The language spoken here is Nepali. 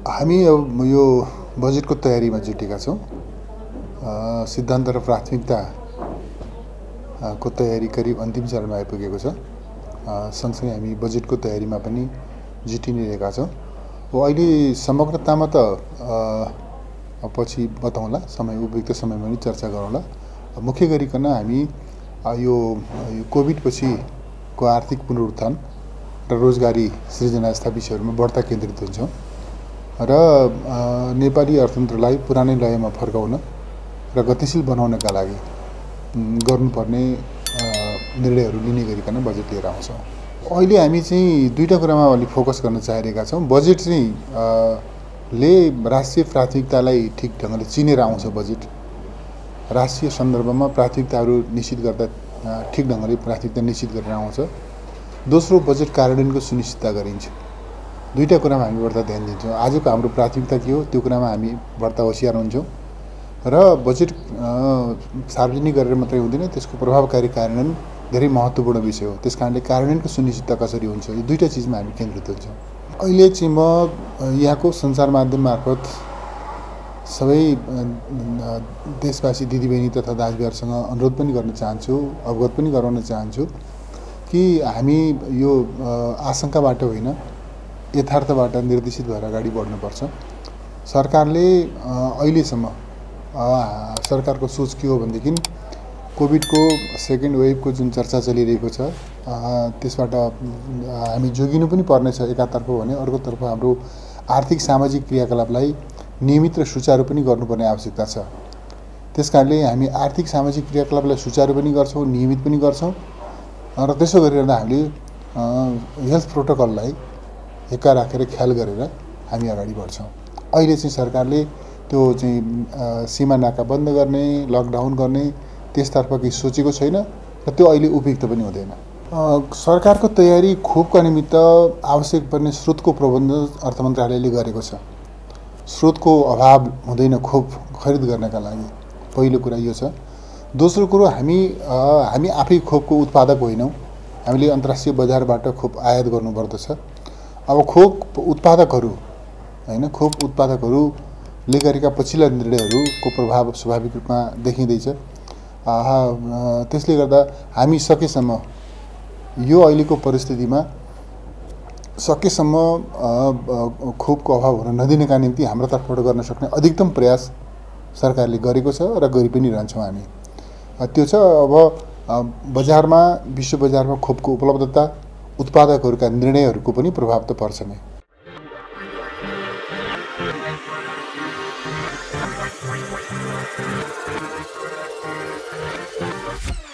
हामी अब यो बजेटको तयारीमा जुटेका छौँ। सिद्धान्त र प्राथमिकता को तयारी करिब अन्तिम चरणमा आइपुगेको छ। सँगसँगै हामी बजेटको तयारीमा पनि जुटिरहेका छौँ। अहिले समग्रतामा त पछि बताउँला, समय उपयुक्त समयमा पनि चर्चा गरौँला। मुख्य गरिकन हामी यो कोभिड पछिको आर्थिक पुनरुत्थान र रोजगारी सृजना जस्ता विषयहरूमा बढ्ता केन्द्रित हुन्छौँ र नेपाली अर्थतन्त्रलाई पुरानै लयमा फर्काउन र गतिशील बनाउनका लागि गर्नुपर्ने निर्णयहरू लिने गरिकन बजेट लिएर आउँछौँ। अहिले हामी चाहिँ दुईटा कुरामा अलि फोकस गर्न चाहिरहेका छौँ। बजेट चाहिँ ले राष्ट्रिय प्राथमिकतालाई ठिक ढङ्गले चिनेर आउँछ। बजेट राष्ट्रिय सन्दर्भमा प्राथमिकताहरू निश्चित गर्दा ठिक ढङ्गले प्राथमिकता निश्चित गरेर आउँछ। दोस्रो, बजेट कार्यान्वयनको सुनिश्चितता गरिन्छ। दुईटा कुरामा हामी बढ्ता ध्यान दिन्छौँ। आजको हाम्रो प्राथमिकता के हो त्यो कुरामा हामी बढ्ता होसियार हुन्छौँ र बजेट सार्वजनिक गरेर मात्रै हुँदैन, त्यसको प्रभावकारी कार्यान्वयन धेरै महत्त्वपूर्ण विषय हो। त्यसकारणले कार्यान्वयनको सुनिश्चितता कसरी हुन्छ, यो दुईटा चिजमा हामी केन्द्रित हुन्छौँ। अहिले चाहिँ म यहाँको सञ्चार माध्यम मार्फत सबै देशवासी दिदीबहिनी तथा दाजुभाइहरूसँग अनुरोध पनि गर्न चाहन्छु, अवगत पनि गराउन चाहन्छु कि हामी यो आशंकाबाट होइन, यथार्थबाट निर्देशित भएर अगाडि बढ्नुपर्छ। सरकारले अहिलेसम्म सरकारको सोच के हो भनेदेखि कोभिडको सेकेन्ड वेभको जुन चर्चा चलिरहेको छ त्यसबाट हामी जोगिनु पनि पर्नेछ एकातर्फ भने, अर्कोतर्फ हाम्रो आर्थिक सामाजिक क्रियाकलापलाई नियमित र सुचारू पनि गर्नुपर्ने आवश्यकता छ। त्यसकारणले हामी आर्थिक सामाजिक क्रियाकलापलाई सुचारू पनि गर्छौँ, नियमित पनि गर्छौँ र त्यसो गरिरहँदा हामीले हेल्थ प्रोटोकललाई हेक्का राखेर ख्याल गरेर हामी अगाडि बढ्छौँ। अहिले चाहिँ सरकारले त्यो चाहिँ सीमा नाका बन्द गर्ने, लकडाउन गर्ने त्यसतर्फ केही सोचेको छैन र त्यो अहिले उपयुक्त पनि हुँदैन। सरकारको तयारी खोपका निमित्त आवश्यक पर्ने स्रोतको प्रबन्ध अर्थ मन्त्रालयले गरेको छ। स्रोतको अभाव हुँदैन खोप खरिद गर्नका लागि, पहिलो कुरा यो छ। दोस्रो कुरो, हामी आफै खोपको उत्पादक होइनौँ, हामीले अन्तर्राष्ट्रिय बजारबाट खोप आयात गर्नुपर्दछ। अब खोप उत्पादकहरू हैन, खोप उत्पादकहरूले गरेका पछिल्ला निर्णयहरूको प्रभाव स्वाभाविक रूपमा देखिँदैछ। त्यसले गर्दा हामी सकेसम्म यो अहिलेको परिस्थितिमा सकेसम्म खोपको अभाव हुन नदिनका निम्ति हाम्रो तर्फबाट गर्न सक्ने अधिकतम प्रयास सरकारले गरेको छ र गरि पनि रहन्छौँ हामी। त्यो छ अब बजारमा, विश्व बजारमा खोपको उपलब्धता, उत्पादकहरूका निर्णयहरूको पनि प्रभाव त पर्छ नै।